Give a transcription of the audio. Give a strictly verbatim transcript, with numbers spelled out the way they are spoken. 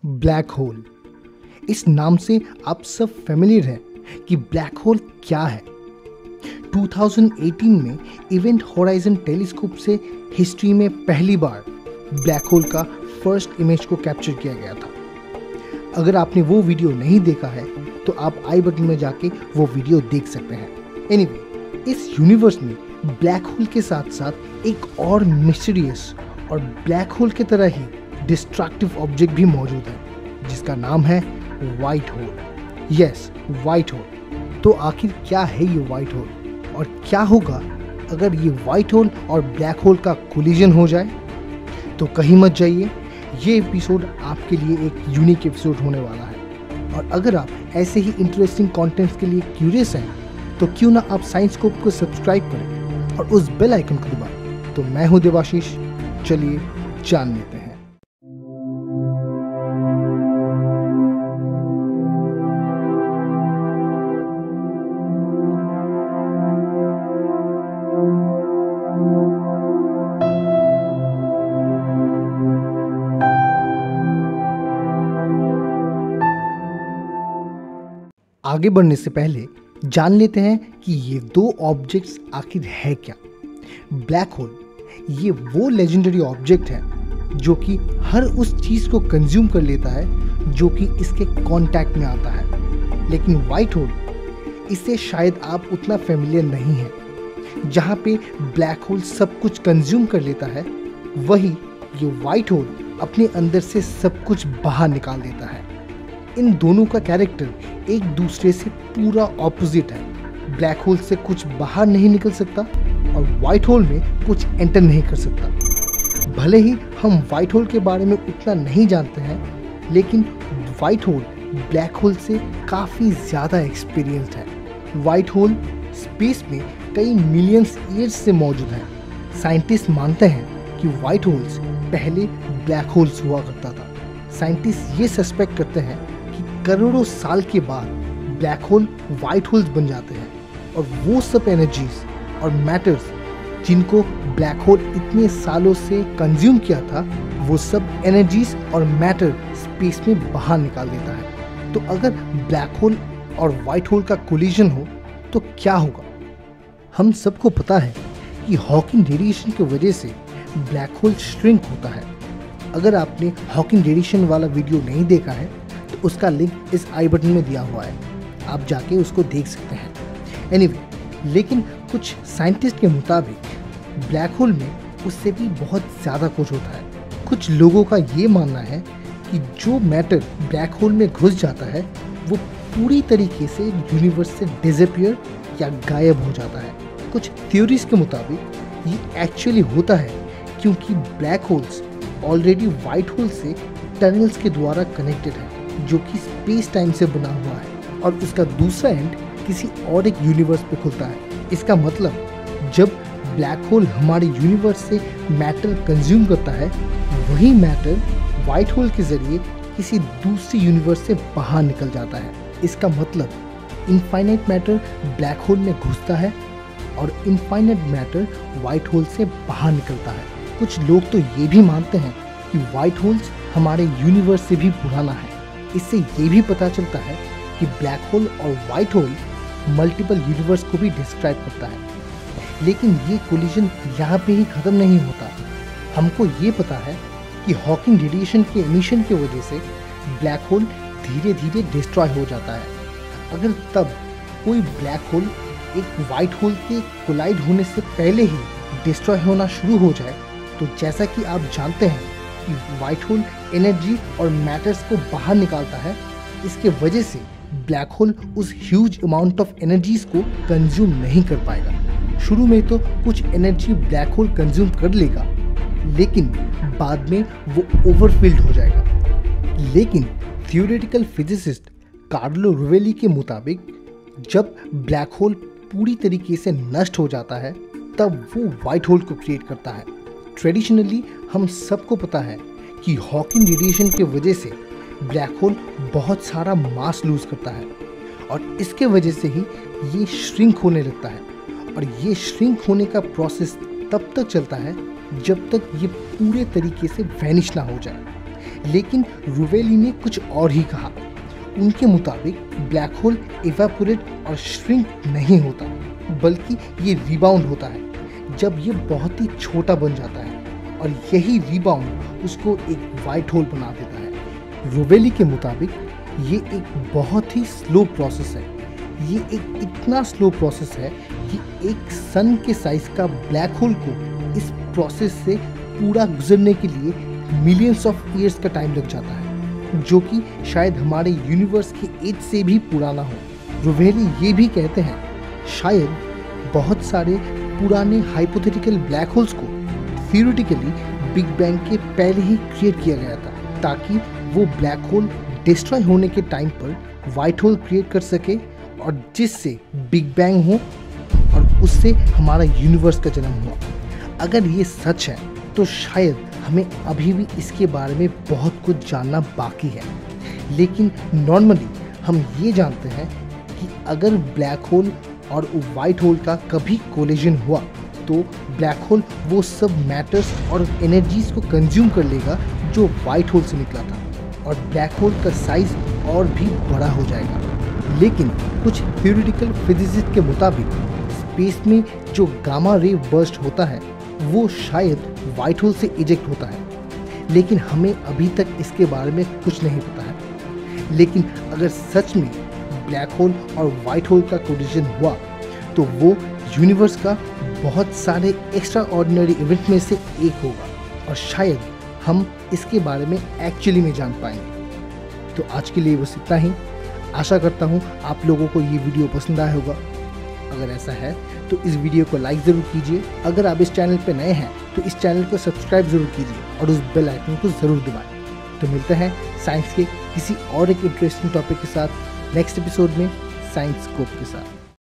Black hole. इस नाम से आप सब फेमिलियर हैं कि ब्लैक होल क्या है। दो हज़ार अठारह में इवेंट होराइजन टेलीस्कोप से हिस्ट्री में पहली बार ब्लैक होल का फर्स्ट इमेज को कैप्चर किया गया था। अगर आपने वो वीडियो नहीं देखा है तो आप आई बटन में जाके वो वीडियो देख सकते हैं। एनीवे, इस यूनिवर्स में ब्लैक होल के साथ साथ एक और मिस्टीरियस और ब्लैक होल की तरह ही डिस्ट्रक्टिव ऑब्जेक्ट भी मौजूद है जिसका नाम है white hole. Yes, white hole. तो आखिर क्या है ये व्हाइट होल और क्या होगा अगर ये व्हाइट होल और ब्लैक होल का कोलिजन हो जाए? तो कहीं मत जाइए, ये एपिसोड आपके लिए एक यूनिक एपिसोड होने वाला है। और अगर आप ऐसे ही इंटरेस्टिंग कंटेंट्स के लिए क्यूरियस हैं तो क्यों ना आप साइंसस्कोप को सब्सक्राइब करें और उस बेल आइकन को दबाएं। तो मैं हूं देवाशीष, चलिए जान लेते हैं। आगे बढ़ने से पहले जान लेते हैं कि ये दो ऑब्जेक्ट्स आखिर है क्या। ब्लैक होल ये वो लेजेंडरी ऑब्जेक्ट है जो कि हर उस चीज़ को कंज्यूम कर लेता है जो कि इसके कांटेक्ट में आता है। लेकिन व्हाइट होल, इससे शायद आप उतना फेमिलियर नहीं हैं। जहाँ पे ब्लैक होल सब कुछ कंज्यूम कर लेता है, वही ये व्हाइट होल अपने अंदर से सब कुछ बाहर निकाल देता है। इन दोनों का कैरेक्टर एक दूसरे से पूरा ऑपोजिट है। ब्लैक होल से कुछ बाहर नहीं निकल सकता और व्हाइट होल में कुछ एंटर नहीं कर सकता। भले ही हम व्हाइट होल के बारे में उतना नहीं जानते हैं, लेकिन व्हाइट होल ब्लैक होल से काफ़ी ज़्यादा एक्सपीरियंस्ड है। व्हाइट होल स्पेस में कई मिलियंस ईयर्स से मौजूद है। साइंटिस्ट मानते हैं कि व्हाइट होल्स पहले ब्लैक होल्स हुआ करता था। साइंटिस्ट ये सस्पेक्ट करते हैं करोड़ों साल के बाद ब्लैक होल व्हाइट होल्स बन जाते हैं और वो सब एनर्जीज और मैटर्स जिनको ब्लैक होल इतने सालों से कंज्यूम किया था, वो सब एनर्जीज और मैटर स्पेस में बाहर निकाल देता है। तो अगर ब्लैक होल और व्हाइट होल का कोलिजन हो तो क्या होगा? हम सबको पता है कि हॉकिंग रेडिएशन की वजह से ब्लैक होल श्रिंक होता है। अगर आपने हॉकिंग रेडिएशन वाला वीडियो नहीं देखा है तो उसका लिंक इस आई बटन में दिया हुआ है, आप जाके उसको देख सकते हैं। एनीवे, लेकिन कुछ साइंटिस्ट के मुताबिक ब्लैक होल में उससे भी बहुत ज़्यादा कुछ होता है। कुछ लोगों का ये मानना है कि जो मैटर ब्लैक होल में घुस जाता है वो पूरी तरीके से यूनिवर्स से डिसअपीयर या गायब हो जाता है। कुछ थ्योरीज के मुताबिक ये एक्चुअली होता है क्योंकि black holes already white hole से टनल्स के द्वारा कनेक्टेड है जो कि स्पेस टाइम से बना हुआ है और उसका दूसरा एंड किसी और एक यूनिवर्स पे खुलता है। इसका मतलब जब ब्लैक होल हमारे यूनिवर्स से मैटर कंज्यूम करता है, वही मैटर व्हाइट होल के जरिए किसी दूसरी यूनिवर्स से बाहर निकल जाता है। इसका मतलब इनफाइनाइट मैटर ब्लैक होल में घुसता है और इनफाइनाइट मैटर व्हाइट होल से बाहर निकलता है। कुछ लोग तो ये भी मानते हैं कि व्हाइट होल्स हमारे यूनिवर्स से भी पुराना है। इससे ये भी पता चलता है कि ब्लैक होल और व्हाइट होल मल्टीपल यूनिवर्स को भी डिस्क्राइब करता है। लेकिन ये कोलिजन यहाँ पे ही ख़त्म नहीं होता। हमको ये पता है कि हॉकिंग रेडिएशन के एमिशन की वजह से ब्लैक होल धीरे धीरे डिस्ट्रॉय हो जाता है। अगर तब कोई ब्लैक होल एक व्हाइट होल के कोलाइड होने से पहले ही डिस्ट्रॉय होना शुरू हो जाए, तो जैसा कि आप जानते हैं कि व्हाइट होल एनर्जी और मैटर्स को बाहर निकालता है, इसके वजह से ब्लैक होल उस ह्यूज अमाउंट ऑफ एनर्जीज को कंज्यूम नहीं कर पाएगा। शुरू में तो कुछ एनर्जी ब्लैक होल कंज्यूम कर लेगा, लेकिन बाद में वो ओवरफिल्ड हो जाएगा। लेकिन थ्योरेटिकल फिजिसिस्ट कार्लो रोवेली के मुताबिक जब ब्लैक होल पूरी तरीके से नष्ट हो जाता है, तब वो व्हाइट होल को क्रिएट करता है। ट्रेडिशनली हम सबको पता है कि हॉकिंग रेडिएशन के वजह से ब्लैक होल बहुत सारा मास लूज करता है और इसके वजह से ही ये श्रिंक होने लगता है। और ये श्रिंक होने का प्रोसेस तब तक चलता है जब तक ये पूरे तरीके से वैनिश ना हो जाए। लेकिन रोवेली ने कुछ और ही कहा। उनके मुताबिक ब्लैक होल इवेपोरेट और श्रिंक नहीं होता, बल्कि ये रिबाउंड होता है जब ये बहुत ही छोटा बन जाता है, और यही रिबाउंड उसको एक वाइट होल बना देता है। रोवेली के मुताबिक ये एक बहुत ही स्लो प्रोसेस है। ये एक इतना स्लो प्रोसेस है कि एक सन के साइज का ब्लैक होल को इस प्रोसेस से पूरा गुजरने के लिए मिलियंस ऑफ ईयर्स का टाइम लग जाता है, जो कि शायद हमारे यूनिवर्स के एज से भी पुराना हो। रोवेली ये भी कहते हैं शायद बहुत सारे पुराने हाइपोथेटिकल ब्लैक होल्स को थ्योरेटिकली बिग बैंग के पहले ही क्रिएट किया गया था, ताकि वो ब्लैक होल डिस्ट्रॉय होने के टाइम पर वाइट होल क्रिएट कर सके, और जिससे बिग बैंग हो और उससे हमारा यूनिवर्स का जन्म हुआ। अगर ये सच है तो शायद हमें अभी भी इसके बारे में बहुत कुछ जानना बाकी है, लेकिन नॉर्मली हम ये जानते हैं कि अगर ब्लैक होल और वाइट होल का कभी कोलिजन हुआ तो ब्लैक होल वो सब मैटर्स और एनर्जीज को कंज्यूम कर लेगा जो वाइट होल से निकला था, और ब्लैक होल का साइज और भी बड़ा हो जाएगा। लेकिन कुछ थ्योरेटिकल फिजिसिस्ट के मुताबिक स्पेस में जो गामा रे बर्स्ट होता है वो शायद वाइट होल से इजेक्ट होता है, लेकिन हमें अभी तक इसके बारे में कुछ नहीं पता है। लेकिन अगर सच में ब्लैक होल और वाइट होल का कोलिजन हुआ तो वो यूनिवर्स का बहुत सारे एक्स्ट्रा ऑर्डिनरी इवेंट में से एक होगा, और शायद हम इसके बारे में एक्चुअली में जान पाएंगे। तो आज के लिए बस इतना ही। आशा करता हूँ आप लोगों को ये वीडियो पसंद आया होगा। अगर ऐसा है तो इस वीडियो को लाइक ज़रूर कीजिए। अगर आप इस चैनल पर नए हैं तो इस चैनल को सब्सक्राइब ज़रूर कीजिए और उस बेल आइकन को ज़रूर दबाएं। तो मिलते हैं साइंस के किसी और एक इंटरेस्टिंग टॉपिक के साथ नेक्स्ट एपिसोड में साइंस स्कोप के साथ।